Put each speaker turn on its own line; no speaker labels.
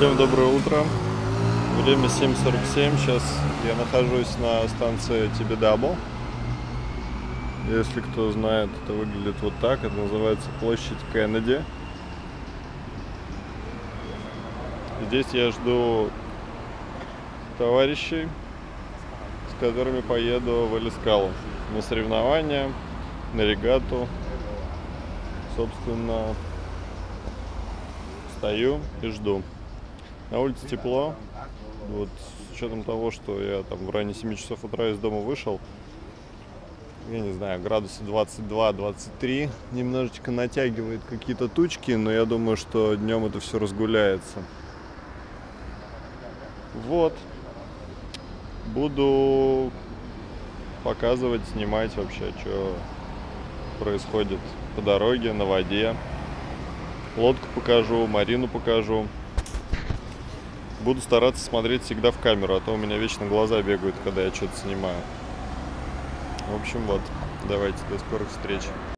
Всем доброе утро. Время 7:47. Сейчас я нахожусь на станции Тибидабо. Если кто знает, это выглядит вот так. Это называется площадь Кеннеди. Здесь я жду товарищей, с которыми поеду в Элискалу на соревнования, на регату. Собственно, стою и жду. На улице тепло. Вот, с учетом того, что я там в районе 7 часов утра из дома вышел, я не знаю, градусы 22-23, немножечко натягивает какие-то тучки, но я думаю, что днем это все разгуляется. Вот. Буду показывать, снимать вообще, что происходит по дороге, на воде. Лодку покажу, Марину покажу. Буду стараться смотреть всегда в камеру, а то у меня вечно глаза бегают, когда я что-то снимаю. В общем, вот. Давайте, до скорых встреч.